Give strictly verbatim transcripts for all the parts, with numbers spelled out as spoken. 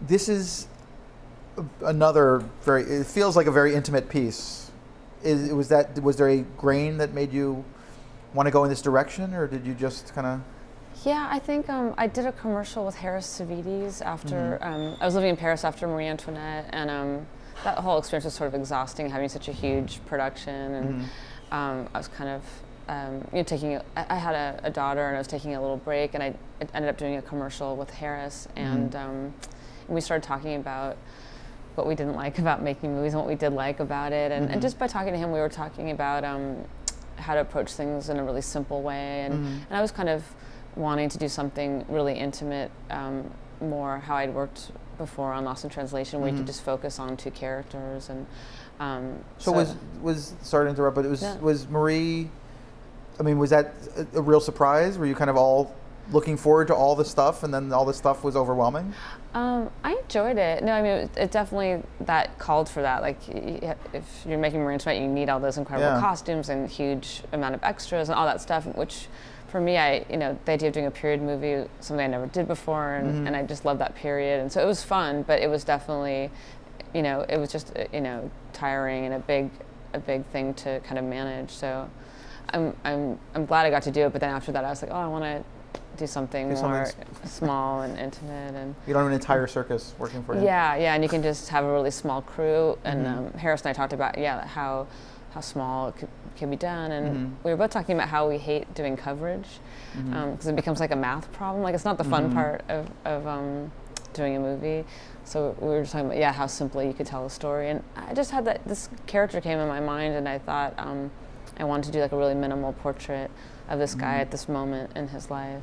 this is another very. It feels like a very intimate piece. Is was that was there a grain that made you want to go in this direction, or did you just kind of? Yeah, I think um, I did a commercial with Harris Savides after mm-hmm. um, I was living in Paris after Marie Antoinette, and um, that whole experience was sort of exhausting, having such a huge production, and mm-hmm. um, I was kind of um, you know taking. A, I had a, a daughter, and I was taking a little break, and I ended up doing a commercial with Harris, and, mm-hmm. um, and we started talking about what we didn't like about making movies and what we did like about it, and, mm-hmm. and just by talking to him, we were talking about um, how to approach things in a really simple way, and, mm-hmm. and I was kind of wanting to do something really intimate, um, more how I'd worked before on Lost in Translation, where mm-hmm. you could just focus on two characters. And um, so, so was was sorry to interrupt, but it was yeah. was Marie. I mean, was that a, a real surprise? Were you kind of all looking forward to all the stuff, and then all the stuff was overwhelming? Um, I enjoyed it. No, I mean, it, it definitely that called for that. Like, if you're making Marie Antoinette, you need all those incredible yeah. costumes and huge amount of extras and all that stuff, which. For me, I you know the idea of doing a period movie, something I never did before, and, mm-hmm. and I just love that period, and so it was fun, but it was definitely, you know, it was just you know tiring and a big, a big thing to kind of manage. So, I'm I'm I'm glad I got to do it, but then after that, I was like, oh, I want to do something do more small and intimate, and you don't have an entire circus working for you. Yeah, yeah, and you can just have a really small crew, and mm-hmm. um, Harris and I talked about yeah how. how small it could, can be done, and mm-hmm. we were both talking about how we hate doing coverage because mm-hmm. um, it becomes like a math problem. Like it's not the fun mm-hmm. part of, of um, doing a movie. So we were just talking about yeah how simply you could tell a story, and I just had that this character came in my mind, and I thought um, I wanted to do like a really minimal portrait of this mm-hmm. guy at this moment in his life.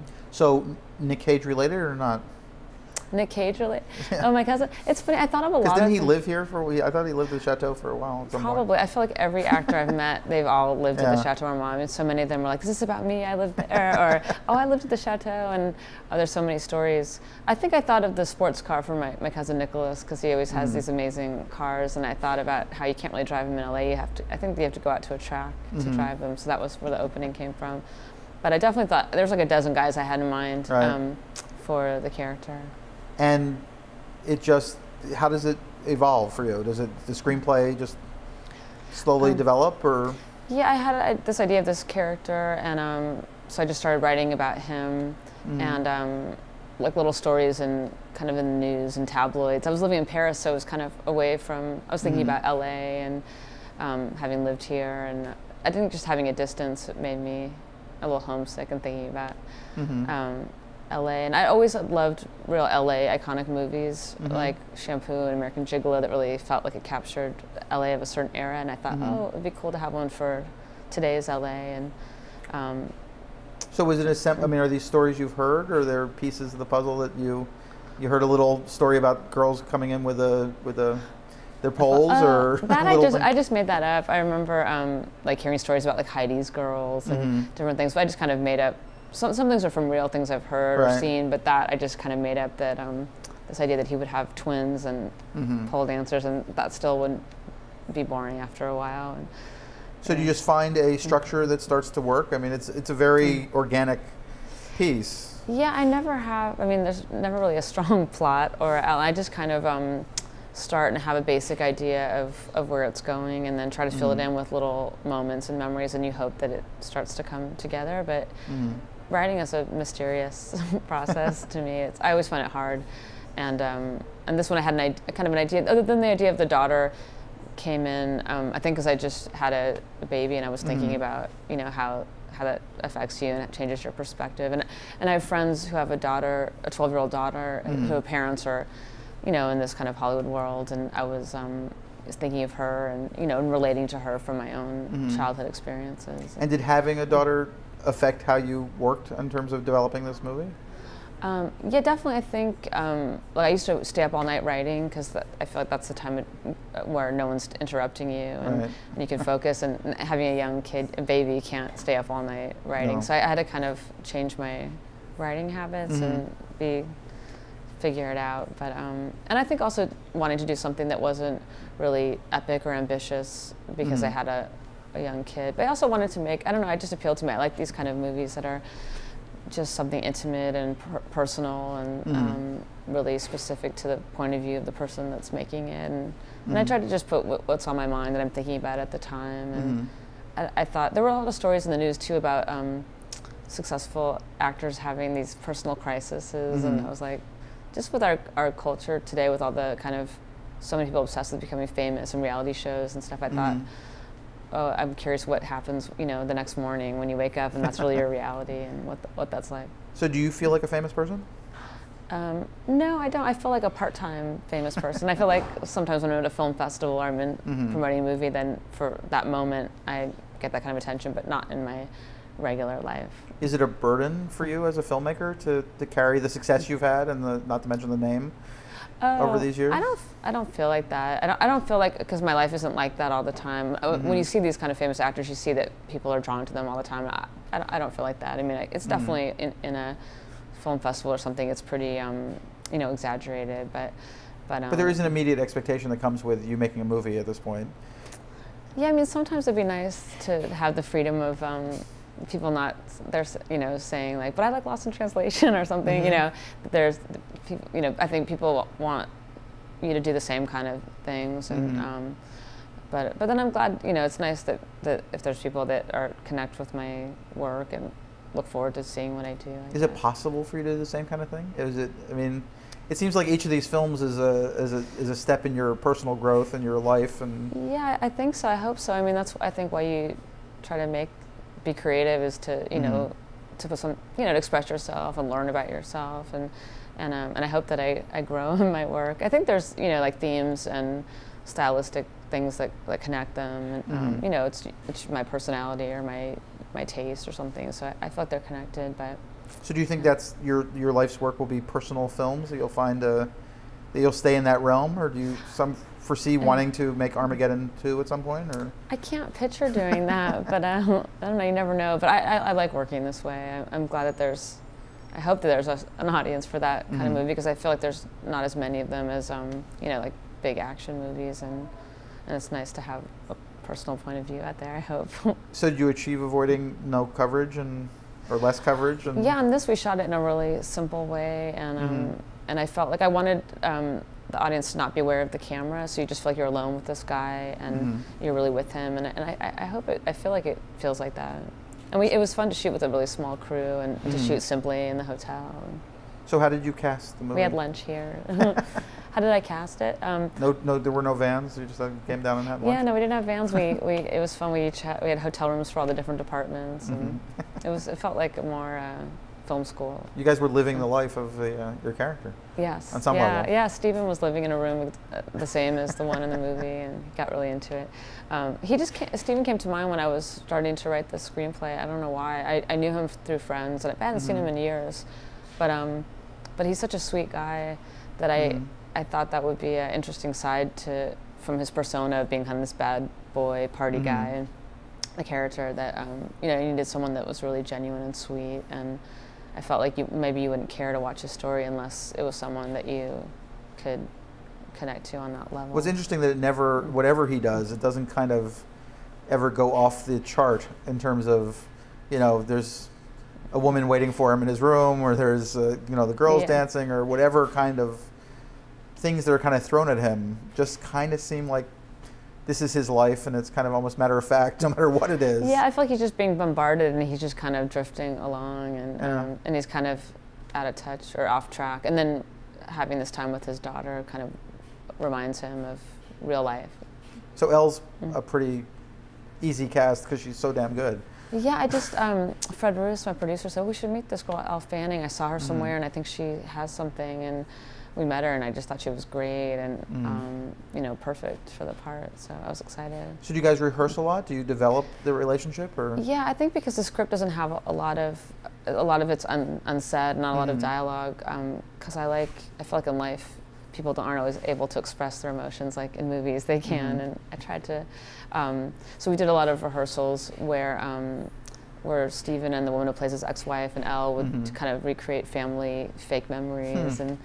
So Nick Cage related or not? Nick Cage, really? Yeah. Oh, my cousin. It's funny. I thought of a lot. Because didn't he things. live here for? I thought he lived at the chateau for a while. Somewhere. Probably. I feel like every actor I've met, they've all lived yeah. at the Chateau Marmont. And so many of them were like, "Is this about me? I lived there," or "Oh, I lived at the chateau." And oh, there's so many stories. I think I thought of the sports car for my, my cousin Nicholas because he always has mm-hmm. these amazing cars. And I thought about how you can't really drive them in L A. You have to. I think you have to go out to a track mm-hmm. to drive them. So that was where the opening came from. But I definitely thought there's like a dozen guys I had in mind right. um, for the character. And it just, how does it evolve for you? Does it, the screenplay just slowly um, develop, or? Yeah, I had I, this idea of this character, and um, so I just started writing about him, mm-hmm. and um, like little stories and kind of in the news and tabloids. I was living in Paris, so it was kind of away from, I was thinking mm-hmm. about L A and um, having lived here, and I think just having a distance made me a little homesick and thinking about mm-hmm. um, L A, and I always loved real L A iconic movies mm-hmm. like Shampoo and American Gigolo that really felt like it captured L A of a certain era, and I thought, mm-hmm. oh, it'd be cool to have one for today's L A. And um, so, was it a sem- I mean, are these stories you've heard, or are there pieces of the puzzle that you you heard a little story about girls coming in with a with a their poles, uh, or that I just I just made that up. I remember um, like hearing stories about like Heidi's girls and mm-hmm. different things, but I just kind of made up. Some, some things are from real things I've heard right. or seen, but that I just kind of made up that um, this idea that he would have twins and mm-hmm. pole dancers, and that still wouldn't be boring after a while. And, so do you just find a structure that starts to work? I mean, it's it's a very mm-hmm. organic piece. Yeah, I never have. I mean, there's never really a strong plot, or I just kind of um, start and have a basic idea of, of where it's going, and then try to fill mm-hmm. it in with little moments and memories, and you hope that it starts to come together. But mm-hmm. writing is a mysterious process to me. It's, I always find it hard, and um, and this one I had an idea, kind of an idea. Other than the idea of the daughter, came in. Um, I think because I just had a, a baby, and I was thinking mm-hmm. about you know how how that affects you and it changes your perspective. And and I have friends who have a daughter, a twelve-year-old daughter, mm-hmm. who parents are, you know, in this kind of Hollywood world, and I was. Um, thinking of her and you know and relating to her from my own mm-hmm. childhood experiences. And did having a daughter affect how you worked in terms of developing this movie? Um, yeah, definitely. I think um, like I used to stay up all night writing because I feel like that's the time it, where no one's interrupting you and, right. and you can focus. And, and having a young kid, a baby, can't stay up all night writing. No. So I, I had to kind of change my writing habits mm-hmm. and be figure it out. But um, and I think also wanting to do something that wasn't really epic or ambitious because mm-hmm. I had a, a young kid. But I also wanted to make, I don't know, I just appealed to me. I like these kind of movies that are just something intimate and per personal and mm-hmm. um, really specific to the point of view of the person that's making it. And, mm-hmm. and I try to just put w what's on my mind that I'm thinking about at the time. And mm-hmm. I, I thought there were a lot of stories in the news too about um, successful actors having these personal crises, mm-hmm. and I was like, just with our, our culture today, with all the kind of, so many people obsessed with becoming famous and reality shows and stuff, I thought, mm-hmm. oh, I'm curious what happens, you know, the next morning when you wake up and that's really your reality and what, the, what that's like. So do you feel like a famous person? Um, no, I don't. I feel like a part-time famous person. I feel like sometimes when I'm at a film festival or I'm in mm-hmm. promoting a movie, then for that moment I get that kind of attention, but not in my regular life. Is it a burden for you as a filmmaker to, to carry the success you've had and the, not to mention the name uh, over these years? I don't. I don't feel like that. I don't. I don't feel like, because my life isn't like that all the time. Mm-hmm. When you see these kind of famous actors, you see that people are drawn to them all the time. I, I, don't, I don't feel like that. I mean, it's mm-hmm. definitely in, in a film festival or something, it's pretty, um, you know, exaggerated. But, but, um, but there is an immediate expectation that comes with you making a movie at this point. Yeah, I mean, sometimes it'd be nice to have the freedom of um, people not, they're, you know, saying like, but I like Lost in Translation or something. Mm-hmm. You know, there's, you know, I think people want you to do the same kind of things, and mm-hmm. um, but but then I'm glad, you know, it's nice that that if there's people that are connect with my work and look forward to seeing what I do. I is guess. It possible for you to do the same kind of thing? Is it? I mean, it seems like each of these films is a is a is a step in your personal growth and your life. And yeah, I think so. I hope so. I mean, that's I think why you try to make be creative is to you mm-hmm. know to put some you know to express yourself and learn about yourself, and and um, and I hope that I I grow in my work. I think there's you know like themes and stylistic things that that connect them. And, mm-hmm. um, you know, it's it's my personality or my my taste or something, so I, I feel like they're connected. But so do you think yeah. that's your your life's work will be personal films that you'll find uh, that you'll stay in that realm, or do you some foresee and wanting to make Armageddon two at some point? Or I can't picture doing that, but I don't, I don't know, you never know. But I, I, I like working this way. I, I'm glad that there's, I hope that there's a, an audience for that kind mm-hmm. of movie, because I feel like there's not as many of them as um, you know like big action movies, and and it's nice to have a personal point of view out there, I hope. So did you achieve avoiding no coverage and or less coverage? And yeah, on this we shot it in a really simple way, and um, mm-hmm. and I felt like I wanted um, the audience to not be aware of the camera, so you just feel like you're alone with this guy and mm-hmm. you're really with him, and, and I, I hope it, I feel like it feels like that. And we, it was fun to shoot with a really small crew and mm-hmm. to shoot simply in the hotel. So how did you cast the movie? We had lunch here. How did I cast it? Um, no, no, there were no vans. You just uh, came down and had lunch. Yeah, no, we didn't have vans. we, we, it was fun. We each had, we had hotel rooms for all the different departments, and mm-hmm. it was, it felt like a more uh, film school. You guys were living the life of the, uh, your character. Yes. On some yeah, level. Yeah, Stephen was living in a room with, uh, the same as the one in the movie, and he got really into it. Um, he just came, Stephen came to mind when I was starting to write the screenplay. I don't know why. I, I knew him through friends, and I hadn't mm-hmm. seen him in years, but um, but he's such a sweet guy that I. Mm-hmm. I thought that would be an interesting side to, from his persona of being kind of this bad boy party mm-hmm. guy, and the character that, um, you know, you needed someone that was really genuine and sweet, and I felt like you, maybe you wouldn't care to watch his story unless it was someone that you could connect to on that level. Well, it's interesting that it never, whatever he does, it doesn't kind of ever go off the chart in terms of, you know, there's a woman waiting for him in his room, or there's, uh, you know, the girls yeah. dancing, or whatever kind of things that are kind of thrown at him just kind of seem like this is his life, and it's kind of almost matter of fact no matter what it is. Yeah, I feel like he's just being bombarded, and he's just kind of drifting along, and yeah. um, and he's kind of out of touch or off track. And then having this time with his daughter kind of reminds him of real life. So Elle's mm-hmm. a pretty easy cast because she's so damn good. Yeah, I just, um, Fred Roos, my producer, said we should meet this girl, Elle Fanning. I saw her somewhere, mm-hmm. and I think she has something, and we met her, and I just thought she was great and mm. um, you know, perfect for the part. So I was excited. So do you guys rehearse a lot? Do you develop the relationship, or? Yeah, I think because the script doesn't have a, a lot of, a lot of it's un, unsaid, not a mm. lot of dialogue. Because um, I like, I feel like in life, people aren't always able to express their emotions like in movies. They can, mm. and I tried to. Um, so we did a lot of rehearsals where. Um, where Stephen and the woman who plays his ex-wife and Elle would mm-hmm. kind of recreate family fake memories, hmm. and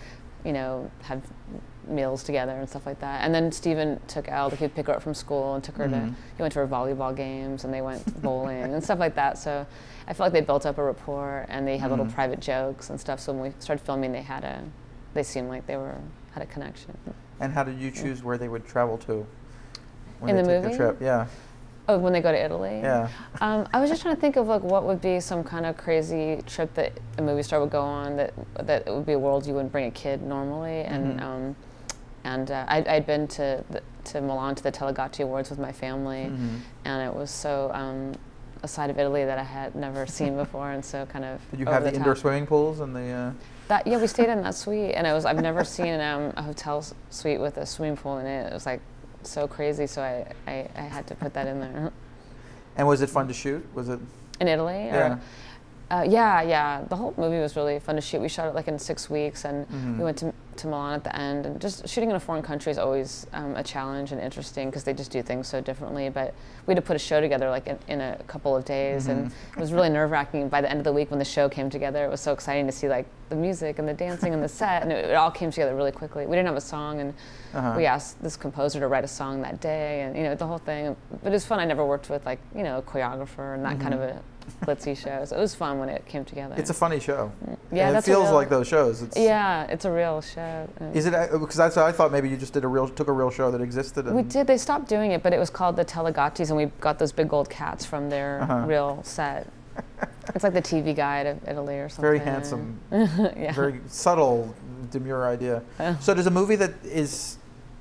you know, have meals together and stuff like that. And then Steven took Elle to pick her up from school and took her Mm-hmm. to, he went to her volleyball games and they went bowling and stuff like that. So I felt like they built up a rapport and they had Mm-hmm. little private jokes and stuff. So when we started filming, they had a, they seemed like they were, had a connection. And how did you choose where they would travel to when In they the took movie? the trip? Yeah. Oh, when they go to Italy? Yeah. Um, I was just trying to think of like what would be some kind of crazy trip that a movie star would go on that that it would be a world you wouldn't bring a kid normally. And Mhm. um, and uh, I'd, I'd been to the, to Milan to the Telegatti Awards with my family, Mhm. and it was so um, a side of Italy that I had never seen before, and so kind of. Did you over have the, the indoor top. swimming pools and the? Uh... That yeah, we stayed in that suite, and it was I've never seen um, a hotel s- suite with a swimming pool in it. It was like so crazy, so I, I, I had to put that in there. And was it fun to shoot? Was it? In Italy? Yeah. Or, uh, yeah, yeah. The whole movie was really fun to shoot. We shot it like in six weeks, and Mhm. we went to, to Milan at the end. And just shooting in a foreign country is always um, a challenge and interesting because they just do things so differently. But we had to put a show together like in, in a couple of days, and Mhm. it was really nerve-wracking. By the end of the week, when the show came together, it was so exciting to see like the music and the dancing and the set, and it, it all came together really quickly. We didn't have a song, and Uh-huh. we asked this composer to write a song that day, and you know the whole thing. But it was fun. I never worked with like you know a choreographer and that kind of a glitzy show, so it was fun when it came together. It's a funny show. Yeah, And that's it a feels real- like those shows. It's, Yeah, it's a real show. Is it? Because that's I thought maybe you just did a real took a real show that existed. And We did. They stopped doing it, but it was called the Telegattis, and we got those big gold cats from their Uh-huh. real set. It's like the T V guide of Italy or something. Very handsome, yeah. very subtle, demure idea. Oh. So does a movie that is,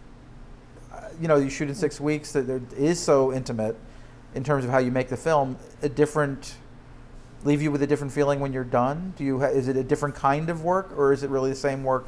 uh, you know, you shoot in six weeks that there is so intimate, in terms of how you make the film, a different, leave you with a different feeling when you're done? Do you ha- is it a different kind of work, or is it really the same work?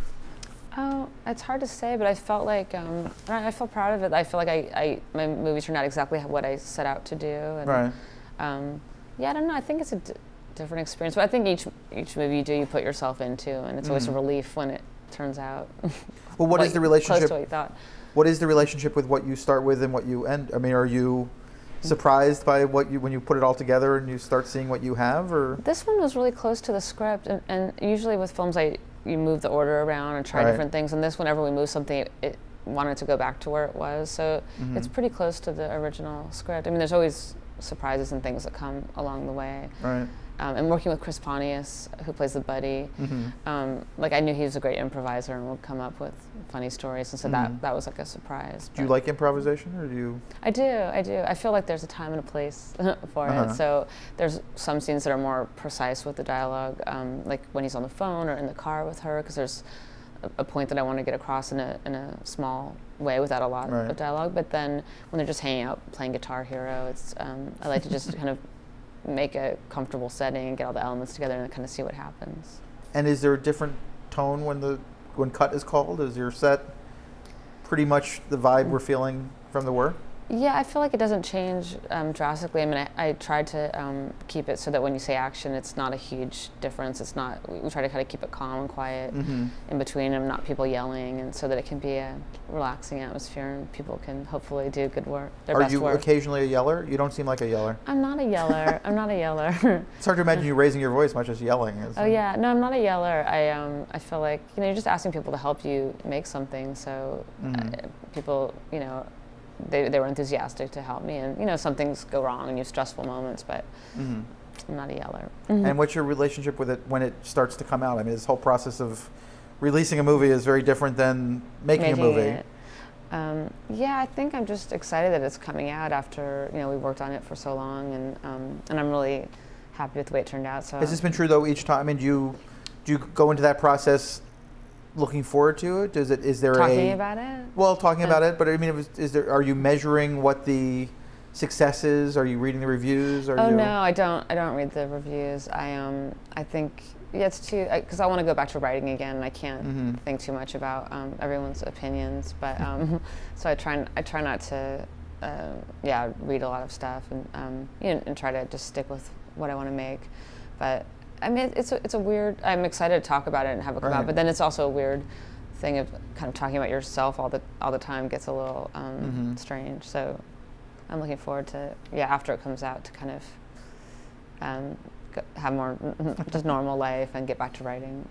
Oh, it's hard to say, but I felt like um, I I feel proud of it. I feel like I, I my movie turned out exactly what I set out to do. And, Right. Um, yeah, I don't know. I think it's a d- different experience, but I think each each movie you do, you put yourself into, and it's always a Mhm. relief when it turns out. Well, what is like, the close relationship? to what you thought. What is the relationship with what you start with and what you end? I mean, are you surprised by what you when you put it all together and you start seeing what you have, or? This one was really close to the script, and, and usually with films, I you move the order around and try Right. different things. And this, whenever we move something, it, it wanted to go back to where it was. So Mhm. it's pretty close to the original script. I mean, there's always surprises and things that come along the way. Right. Um, and working with Chris Pontius, who plays the buddy, Mhm. um, like I knew he was a great improviser and would come up with funny stories, and so Mhm. that that was like a surprise. Do you But like improvisation, or do you? I do, I do. I feel like there's a time and a place for Uh-huh. it. So there's some scenes that are more precise with the dialogue, um, like when he's on the phone or in the car with her, because there's a, a point that I want to get across in a in a small way without a lot Right. of dialogue. But then when they're just hanging out playing Guitar Hero, it's um, I like to just kind of make a comfortable setting and get all the elements together and kind of see what happens. And is there a different tone when the when cut is called? Is your set pretty much the vibe we're feeling from the work? Yeah, I feel like it doesn't change um, drastically. I mean, I, I tried to um, keep it so that when you say action, it's not a huge difference. It's not. We, we try to kind of keep it calm and quiet Mm-hmm. in between, and not people yelling, and so that it can be a relaxing atmosphere, and people can hopefully do good work, their Are best you work. occasionally a yeller? You don't seem like a yeller. I'm not a yeller. I'm not a yeller. It's hard to imagine you raising your voice much as yelling. Is Oh yeah, no, I'm not a yeller. I um, I feel like you know, you're just asking people to help you make something. So Mhm. uh, people, you know, they they were enthusiastic to help me, and you know, some things go wrong and you have stressful moments, but Mhm. I'm not a yeller. And what's your relationship with it when it starts to come out? I mean, this whole process of releasing a movie is very different than making, a movie. It. Um, yeah, I think I'm just excited that it's coming out after you know we worked on it for so long, and um, and I'm really happy with the way it turned out. So Has this been true though each time? I mean, do you do you go into that process looking forward to it? Is it is there talking a about it? well talking Uh, about it? But I mean, is, is there are you measuring what the success is? Are you reading the reviews? Are Oh you, no, I don't. I don't read the reviews. I um, I think yeah, it's too because I want to go back to writing again. And I can't Mhm. think too much about um, everyone's opinions, but um, so I try. n- I try not to, uh, yeah, read a lot of stuff and um, you know, and try to just stick with what I want to make. But I mean, it's a, it's a weird. I'm excited to talk about it and have it come Right. out, but then it's also a weird thing of kind of talking about yourself all the all the time gets a little um, Mhm. strange. So I'm looking forward to yeah after it comes out to kind of um, go- have more just normal life and get back to writing.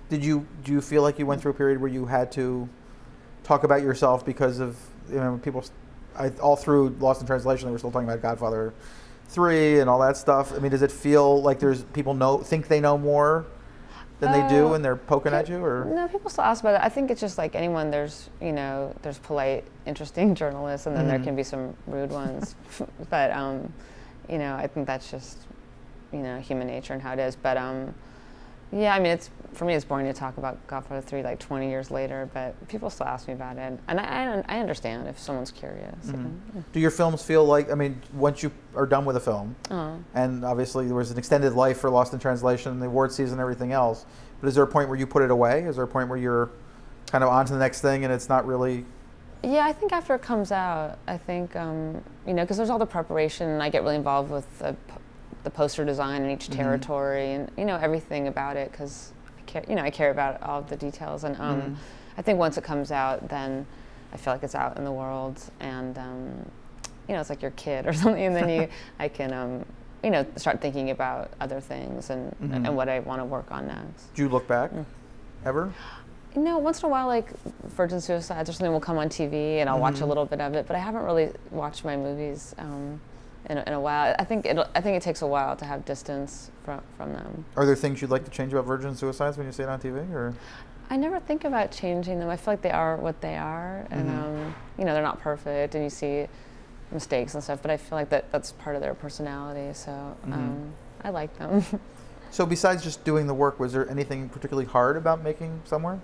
Did you do you feel like you went through a period where you had to talk about yourself because of, you know, people, I, all through Lost in Translation they were still talking about Godfather three and all that stuff. I mean, does it feel like there's people know think they know more than uh, they do and they're poking at you, or? No, people still ask about it. I think it's just like anyone, there's, you know, there's polite, interesting journalists, and then mm-hmm. there can be some rude ones. But, um, you know, I think that's just, you know, human nature and how it is. But, um, yeah, I mean, it's for me, it's boring to talk about Godfather three like twenty years later, but people still ask me about it. And I, I, I understand if someone's curious. Mm-hmm. Yeah. Do your films feel like, I mean, once you are done with a film, uh-huh. and obviously there was an extended life for Lost in Translation, the award season, and everything else, but is there a point where you put it away? Is there a point where you're kind of on to the next thing and it's not really? Yeah, I think after it comes out, I think, um, you know, because there's all the preparation, and I get really involved with the, the poster design in each territory, mm-hmm. and, you know, everything about it, because you know, I care about all of the details, and um, mm-hmm. I think once it comes out, then I feel like it's out in the world, and um, you know, it's like your kid or something, and then you, I can, um, you know, start thinking about other things and mm-hmm. and what I want to work on next. Do you look back, mm. ever? You know, once in a while, like Virgin Suicides or something will come on T V, and I'll mm-hmm. watch a little bit of it, but I haven't really watched my movies um, in, a, in a while. I think it, I think it takes a while to have distance from from them. Are there things you'd like to change about Virgin Suicides when you see it on T V, or? I never think about changing them. I feel like they are what they are, and mm-hmm. um, you know, they're not perfect, and you see mistakes and stuff. But I feel like that that's part of their personality, so mm-hmm. um, I like them. So besides just doing the work, was there anything particularly hard about making Somewhere?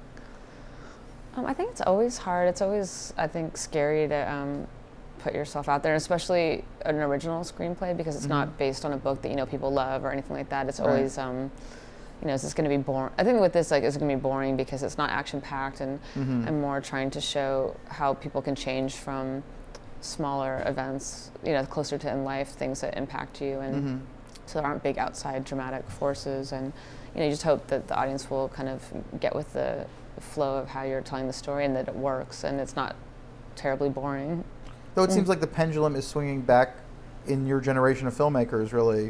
Um, I think it's always hard. It's always, I think, scary to um, put yourself out there, especially an original screenplay, because it's mm-hmm. not based on a book that, you know, people love or anything like that. It's right. always, um, you know, is this going to be boring? I think with this, like, it's going to be boring because it's not action-packed, and mm-hmm. I'm more trying to show how people can change from smaller events, you know, closer to in life, things that impact you, and mm-hmm. so there aren't big outside dramatic forces, and, you know, you just hope that the audience will kind of get with the flow of how you're telling the story, and that it works and it's not terribly boring. Though it mm. seems like the pendulum is swinging back in your generation of filmmakers, really,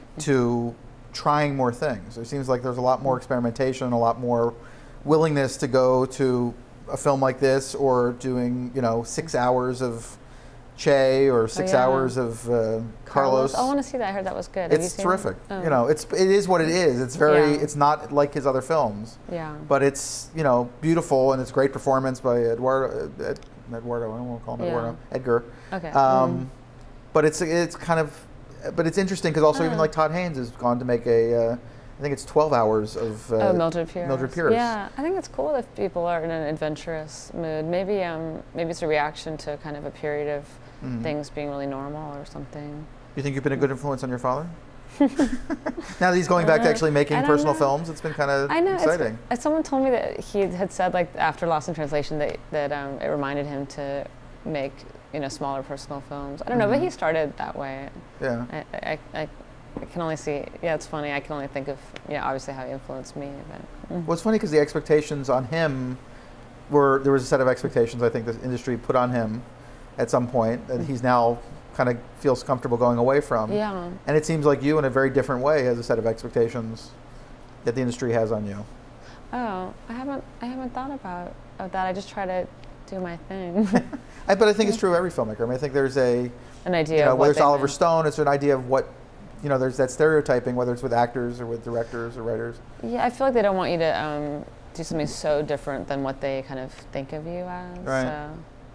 to trying more things. It seems like there's a lot more experimentation, a lot more willingness to go to a film like this, or doing, you know, six hours of Che or six oh, yeah. hours of uh, Carlos. Carlos. I want to see that. I heard that was good. It's terrific. Oh. You know, it's it is what it is. It's very. Yeah. It's not like his other films. Yeah. But it's, you know, beautiful, and it's great performance by Eduardo. Ed, Eduardo. I won't call him yeah. Eduardo. Edgar. Okay. Um, mm. But it's it's kind of, but it's interesting because also uh. even like Todd Haynes has gone to make a. Uh, I think it's twelve hours of uh, oh, Mildred Pierce. Mildred Pierce. Yeah, I think it's cool if people are in an adventurous mood. Maybe um, maybe it's a reaction to kind of a period of mm-hmm. things being really normal or something. You think you've been a good influence on your father? Now that he's going back to actually making personal know. films, it's been kind of I know, exciting. It's, someone told me that he had said, like, after Lost in Translation, that that um, it reminded him to make, you know, smaller personal films. I don't mm-hmm. know, but he started that way. Yeah. I, I, I, I can only see, yeah, it's funny. I can only think of, you know, obviously how he influenced me. But, mm. Well, it's funny because the expectations on him were, there was a set of expectations I think the industry put on him at some point that he's now kind of feels comfortable going away from. Yeah. And it seems like you, in a very different way, has a set of expectations that the industry has on you. Oh, I haven't, I haven't thought about, about that. I just try to do my thing. I, but I think it's true of every filmmaker. I mean, I think there's a, an idea you know, of whether what it's Oliver meant. Stone, it's an idea of what, you know, there's that stereotyping, whether it's with actors or with directors or writers. Yeah, I feel like they don't want you to um, do something so different than what they kind of think of you as. Right. So,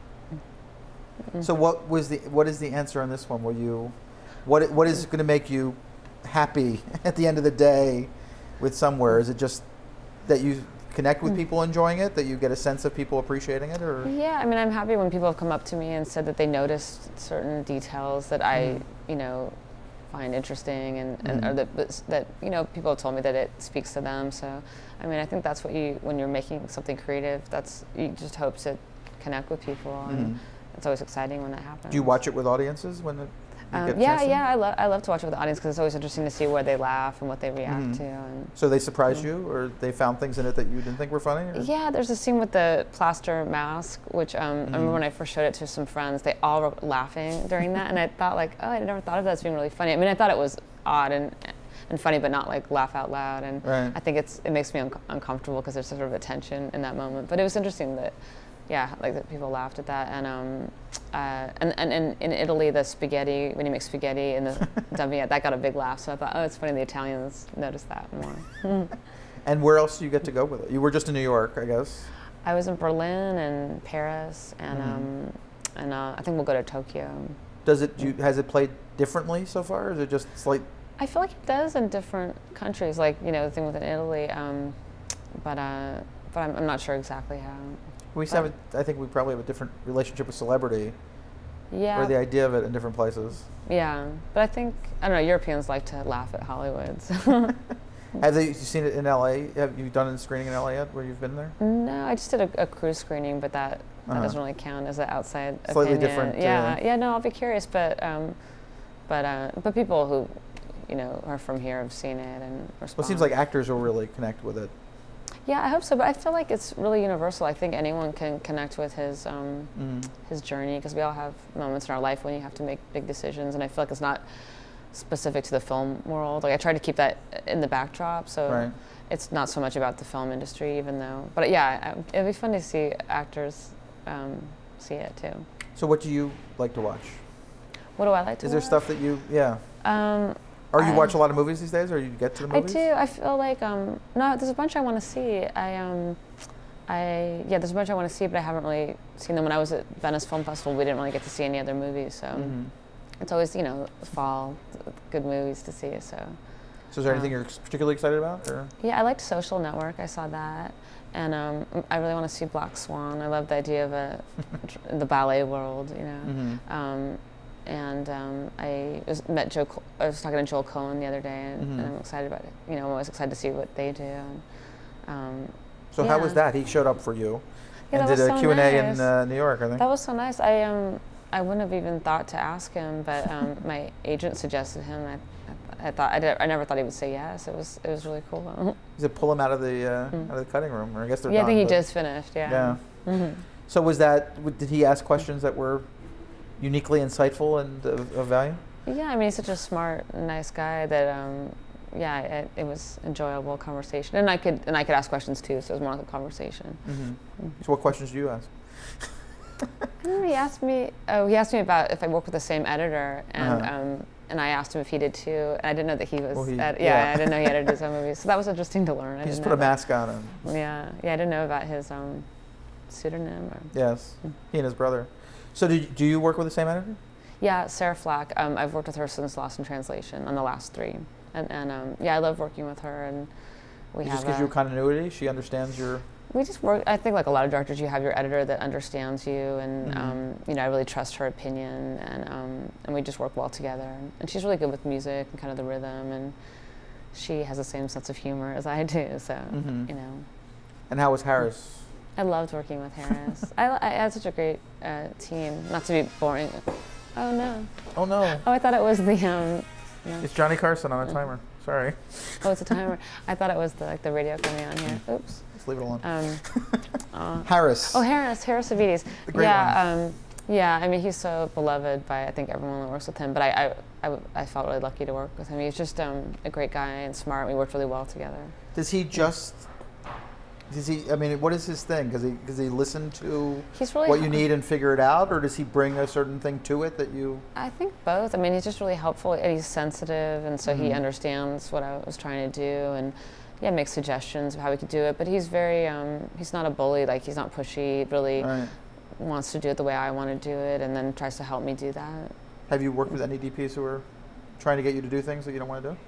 mm-hmm. so what was the what is the answer on this one? Will you, what what is going to make you happy at the end of the day with Somewhere? Is it just that you connect with people enjoying it, that you get a sense of people appreciating it, or? Yeah, I mean, I'm happy when people have come up to me and said that they noticed certain details that I, mm. you know, find interesting, and, and mm-hmm. or that, that, you know, people have told me that it speaks to them. So, I mean, I think that's what you, when you're making something creative, that's, you just hope to connect with people, and mm-hmm. it's always exciting when that happens. Do you watch it with audiences when it, you um, get yeah, yeah, I love I love to watch it with the audience because it's always interesting to see where they laugh and what they react mm-hmm. to. And so they surprised mm-hmm. you, or they found things in it that you didn't think were funny? Or? Yeah, there's a scene with the plaster mask, which um, mm-hmm. I remember when I first showed it to some friends, they all were laughing during that, and I thought, like, oh, I never thought of that as being really funny. I mean, I thought it was odd and and funny, but not like laugh out loud. And right. I think it's it makes me un- uncomfortable because there's sort of a tension in that moment. But it was interesting that, yeah, like that people laughed at that. And um, uh, and and in, in Italy, the spaghetti, when you make spaghetti in the dummy, that got a big laugh. So I thought, oh, it's funny the Italians noticed that more. And where else do you get to go with it? You were just in New York, I guess. I was in Berlin and Paris, and mm-hmm. um, and uh, I think we'll go to Tokyo. Does it? Do you, has it played differently so far? Or is it just slight? I feel like it does in different countries, like you know the thing within Italy, um, but uh, but I'm, I'm not sure exactly how. We have a, I think we probably have a different relationship with celebrity. Yeah. Or the idea of it in different places. Yeah, but I think I don't know. Europeans like to laugh at Hollywood. So. Have they, you seen it in L A? Have you done a screening in L A yet, where you've been there? No, I just did a, a cruise screening, but that, that uh-huh. doesn't really count as an outside Slightly opinion. different. Yeah, uh, yeah. No, I'll be curious, but um, but uh, but people who, you know, are from here have seen it and respond. Well, it seems like actors will really connect with it. Yeah, I hope so, but I feel like it's really universal. I think anyone can connect with his um, mm. his journey, because we all have moments in our life when you have to make big decisions, and I feel like it's not specific to the film world. Like I try to keep that in the backdrop, so right. it's not so much about the film industry, even though. But yeah, I, it'd be fun to see actors um, see it too. So, what do you like to watch? What do I like to? Is there watch? stuff that you, yeah? Um, or you I, watch a lot of movies these days, or you get to the movies? I do. I feel like um, no, there's a bunch I want to see. I um, I yeah, there's a bunch I want to see, but I haven't really seen them. When I was at Venice Film Festival, we didn't really get to see any other movies, so. Mm-hmm. It's always, you know, fall, good movies to see. So, so is there um, anything you're particularly excited about? Or? Yeah, I liked Social Network. I saw that, and um, I really want to see Black Swan. I love the idea of a the ballet world, you know. Mm-hmm. Um, and um, I was, met Joe. Col- I was talking to Joel Cohen the other day, and, mm-hmm. and I'm excited about it. You know, I'm always excited to see what they do. And, um, so yeah. how was that? He showed up for you, yeah, and did a so Q and A nice. in uh, New York, I think. That was so nice. I um. I wouldn't have even thought to ask him, but um, my agent suggested him. I, I thought I, did, I never thought he would say yes. It was it was really cool. Did it pull him out of the uh, mm. out of the cutting room, or I guess they're yeah, done, I think he but just finished. Yeah. Yeah. Mm-hmm. So was that? Did he ask questions that were uniquely insightful and of, of value? Yeah, I mean he's such a smart, nice guy that um, yeah, it, it was enjoyable conversation, and I could and I could ask questions too, so it was more like a conversation. Mm-hmm. Mm-hmm. So what questions do you ask? He asked me. Oh, he asked me about if I worked with the same editor, and uh-huh. um, and I asked him if he did too. And I didn't know that he was. Well, he, ed- yeah, yeah, I didn't know he edited his own movies. So that was interesting to learn. I he just didn't put a know mask that. on him. Yeah, yeah, I didn't know about his um, pseudonym. Or, yes, mm. he and his brother. So do you, do you work with the same editor? Yeah, Sarah Flack. Um, I've worked with her since Lost in Translation on the last three, and and um, yeah, I love working with her. And we it have just gives a, you continuity. She understands your. We just work. I think like a lot of directors, you have your editor that understands you, and mm-hmm. um, you know I really trust her opinion, and um, and we just work well together. And she's really good with music and kind of the rhythm, and she has the same sense of humor as I do. So mm-hmm. you know. And how was Harris? I loved working with Harris. I, I had such a great uh, team. Not to be boring. Oh no. Oh no. Oh, I thought it was the. Um, no. It's Johnny Carson on a timer. Sorry. Oh, it's a timer. I thought it was the like the radio coming on here. Oops. Just leave it alone. Um, uh, Harris. Oh, Harris. Harris Savides. The great yeah. one. Um, yeah. I mean, he's so beloved by I think everyone that works with him. But I, I, I, I felt really lucky to work with him. He's just um, a great guy and smart. We worked really well together. Does he just? Does he? I mean, what is his thing? Does he? Does he listen to he's really what you need and figure it out, or does he bring a certain thing to it that you? I think both. I mean, he's just really helpful, and he's sensitive, and so mm-hmm. he understands what I was trying to do, and yeah, makes suggestions of how we could do it. But he's very, um, he's not a bully. Like he's not pushy. He really right. wants to do it the way I want to do it, and then tries to help me do that. Have you worked with any D Ps who are trying to get you to do things that you don't want to do?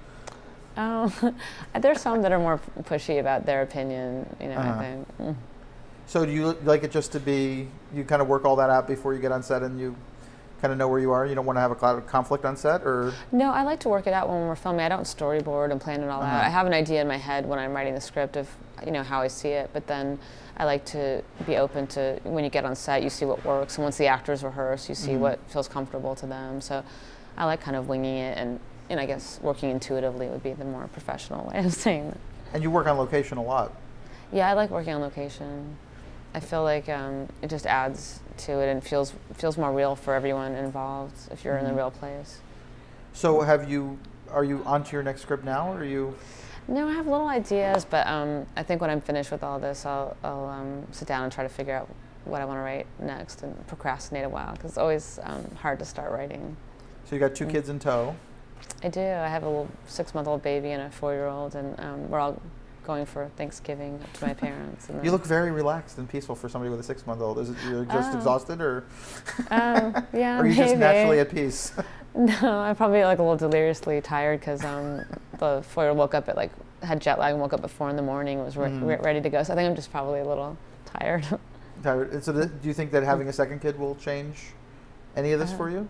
Oh, there's some that are more pushy about their opinion, you know, uh-huh. I think. Mm. So do you like it just to be, you kind of work all that out before you get on set and you kind of know where you are? You don't want to have a cloud of conflict on set, or? No, I like to work it out when we're filming. I don't storyboard and plan it all uh-huh. out. I have an idea in my head when I'm writing the script of, you know, how I see it, but then I like to be open to, when you get on set, you see what works, and once the actors rehearse, you see mm-hmm. what feels comfortable to them. So I like kind of winging it, and And I guess working intuitively would be the more professional way of saying that. And you work on location a lot. Yeah, I like working on location. I feel like um, it just adds to it and feels feels more real for everyone involved if you're mm-hmm. in the real place. So have you are you onto your next script now, or are you? No, I have little ideas, but um, I think when I'm finished with all this, I'll, I'll um, sit down and try to figure out what I want to write next and procrastinate a while, because it's always um, hard to start writing. So you got two kids in tow. I do. I have a little six-month-old baby and a four-year-old, and um, we're all going for Thanksgiving up to my parents. And you look very relaxed and peaceful for somebody with a six-month-old. Is it you're just oh. exhausted, or um, yeah, or are you maybe. just naturally at peace? No, I'm probably like a little deliriously tired because um, the four-year-old woke up at like had jet lag and woke up at four in the morning, was re- mm. re- ready to go. So I think I'm just probably a little tired. Tired. So th- do you think that having a second kid will change any of this uh, for you?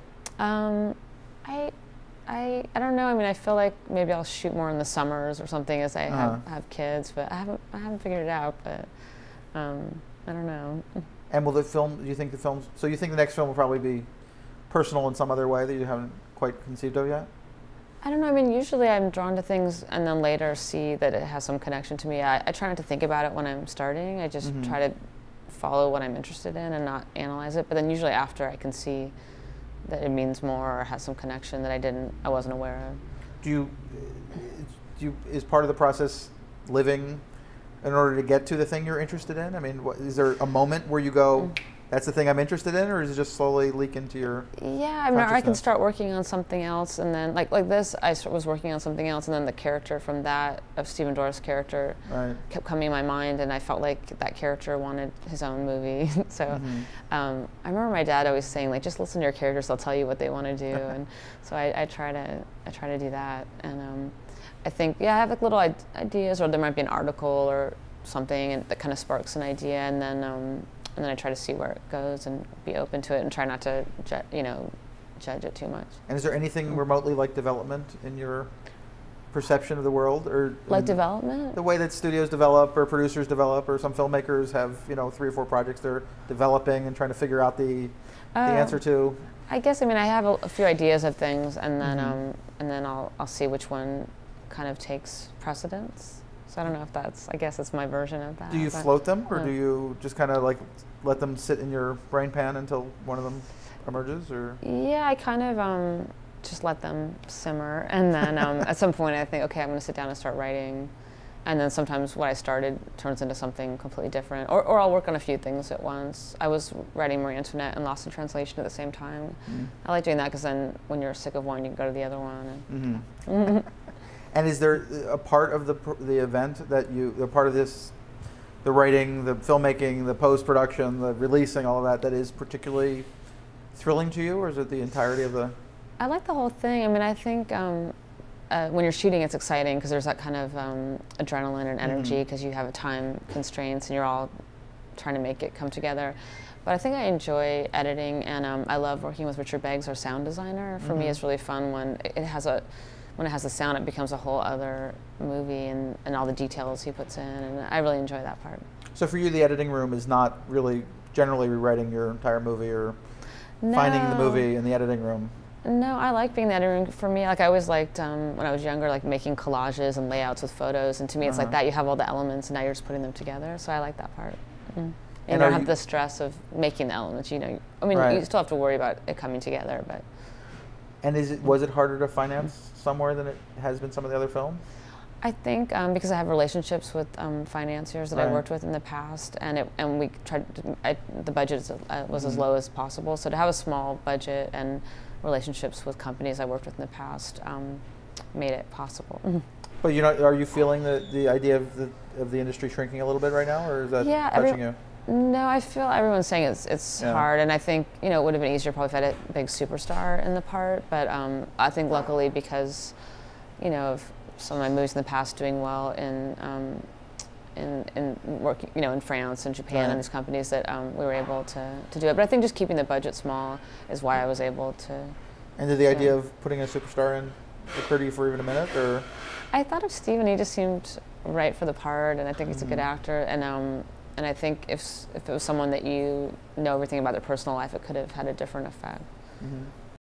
Um, I. I, I don't know. I mean, I feel like maybe I'll shoot more in the summers or something as I uh-huh. have, have kids, but I haven't I haven't figured it out. But um, I don't know. And will the film? Do you think the film? So you think the next film will probably be personal in some other way that you haven't quite conceived of yet? I don't know. I mean, usually I'm drawn to things and then later see that it has some connection to me. I, I try not to think about it when I'm starting. I just mm-hmm. try to follow what I'm interested in and not analyze it. But then usually after I can see that it means more or has some connection that I didn't, I wasn't aware of. Do you, do you, is part of the process living in order to get to the thing you're interested in? I mean, what, is there a moment where you go, mm. that's the thing I'm interested in, or is it just slowly leak into your Yeah, I mean, I can start working on something else, and then, like like this, I was working on something else, and then the character from that, of Stephen Dorff's character, right. kept coming in my mind, and I felt like that character wanted his own movie. So mm-hmm. um, I remember my dad always saying, like, just listen to your characters, they'll tell you what they want to do, and so I, I try to I try to do that, and um, I think, yeah, I have like little ideas, or there might be an article or something and that kind of sparks an idea, and then um, and then I try to see where it goes and be open to it and try not to, ju- you know, judge it too much. And is there anything remotely like development in your perception of the world, or like development? The way that studios develop, or producers develop, or some filmmakers have, you know, three or four projects they're developing and trying to figure out the uh, the answer to. I guess I mean I have a, a few ideas of things, and then mm-hmm. um, and then I'll I'll see which one kind of takes precedence. So I don't know if that's, I guess it's my version of that. Do you but, float them, or uh, do you just kind of like let them sit in your brain pan until one of them emerges, or? Yeah, I kind of um, just let them simmer, and then um, at some point I think, okay, I'm going to sit down and start writing, and then sometimes what I started turns into something completely different, or, or I'll work on a few things at once. I was writing Marie Antoinette and Lost in Translation at the same time. Mm-hmm. I like doing that because then when you're sick of one, you can go to the other one. And mm-hmm. And is there a part of the the event that you, a part of this, the writing, the filmmaking, the post-production, the releasing, all of that, that is particularly thrilling to you, or is it the entirety of the? I like the whole thing. I mean, I think um, uh, when you're shooting, it's exciting because there's that kind of um, adrenaline and energy because mm-hmm. you have a time constraints and you're all trying to make it come together. But I think I enjoy editing, and um, I love working with Richard Beggs, our sound designer. For mm-hmm. me, it's really fun when it has a when it has the sound, it becomes a whole other movie, and, and all the details he puts in, and I really enjoy that part. So for you, the editing room is not really generally rewriting your entire movie, or no. finding the movie in the editing room? No, I like being in the editing room. For me, like I always liked, um, when I was younger, like making collages and layouts with photos, and to me it's uh-huh. like that, you have all the elements, and now you're just putting them together, so I like that part. Mm. And, and you don't have you the stress of making the elements, you know. I mean, right. you still have to worry about it coming together, but... And is it was it harder to finance somewhere than it has been some of the other films? I think um, because I have relationships with um, financiers that right. I worked with in the past, and it, and we tried to, I, the budget is, uh, was mm-hmm. as low as possible. So to have a small budget and relationships with companies I worked with in the past um, made it possible. Mm-hmm. But you know, are you feeling the, the idea of the of the industry shrinking a little bit right now, or is that yeah, touching every, you? No, I feel everyone's saying it's it's yeah. hard, and I think, you know, it would have been easier probably if I had a big superstar in the part, but um, I think luckily because, you know, of some of my movies in the past doing well in um, in in working, you know, in France and Japan right. and these companies, that um, we were able to, to do it. But I think just keeping the budget small is why I was able to. And did the idea of putting a superstar in occur to you for even a minute, or? I thought of Stephen. He just seemed right for the part, and I think he's mm-hmm. a good actor, and um. And I think if if it was someone that you know everything about their personal life, it could have had a different effect. Mm-hmm.